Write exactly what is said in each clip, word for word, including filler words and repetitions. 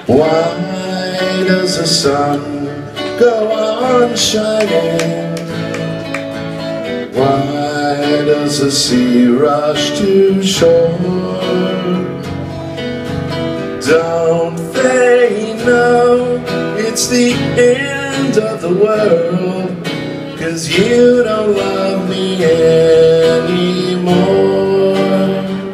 Why does the sun go on shining? Why does the sea rush to shore? Don't they know it's the end of the world? 'Cause you don't love me anymore.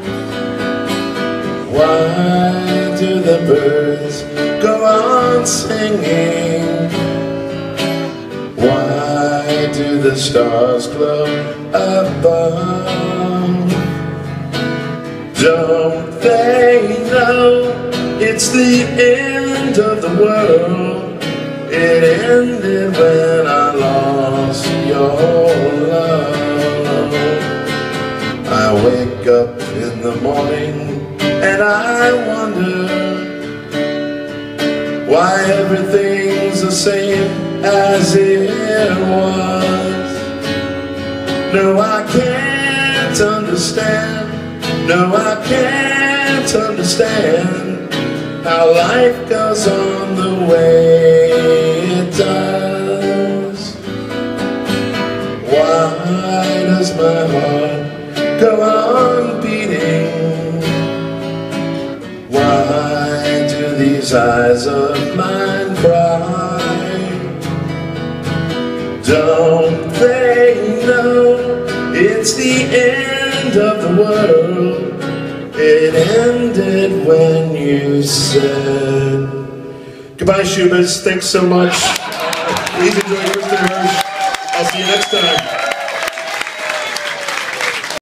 Why do the birds go on singing? Why do the stars glow above? Don't they know it's the end of the world? It ended when I lost your love. I wake up in the morning and I wonder why everything's the same as it was. No, I can't understand. No, I can't understand how life goes on the way it does. Why does my heart go on beating? Why do these eyes of mine cry? Don't they know it's the end of the world? It ended when you said goodbye, Schubas. Thanks so much. Please enjoy your Hirsch. I'll see you next time.